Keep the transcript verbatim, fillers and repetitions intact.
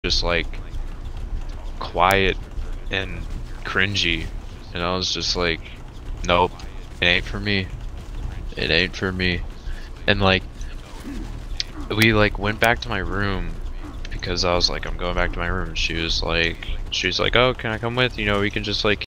just like quiet and cringy, and I was just like, nope, it ain't for me. It ain't for me. And like, we like went back to my room because I was like, I'm going back to my room. She was like, she was like, oh, can I come with? You know, we can just like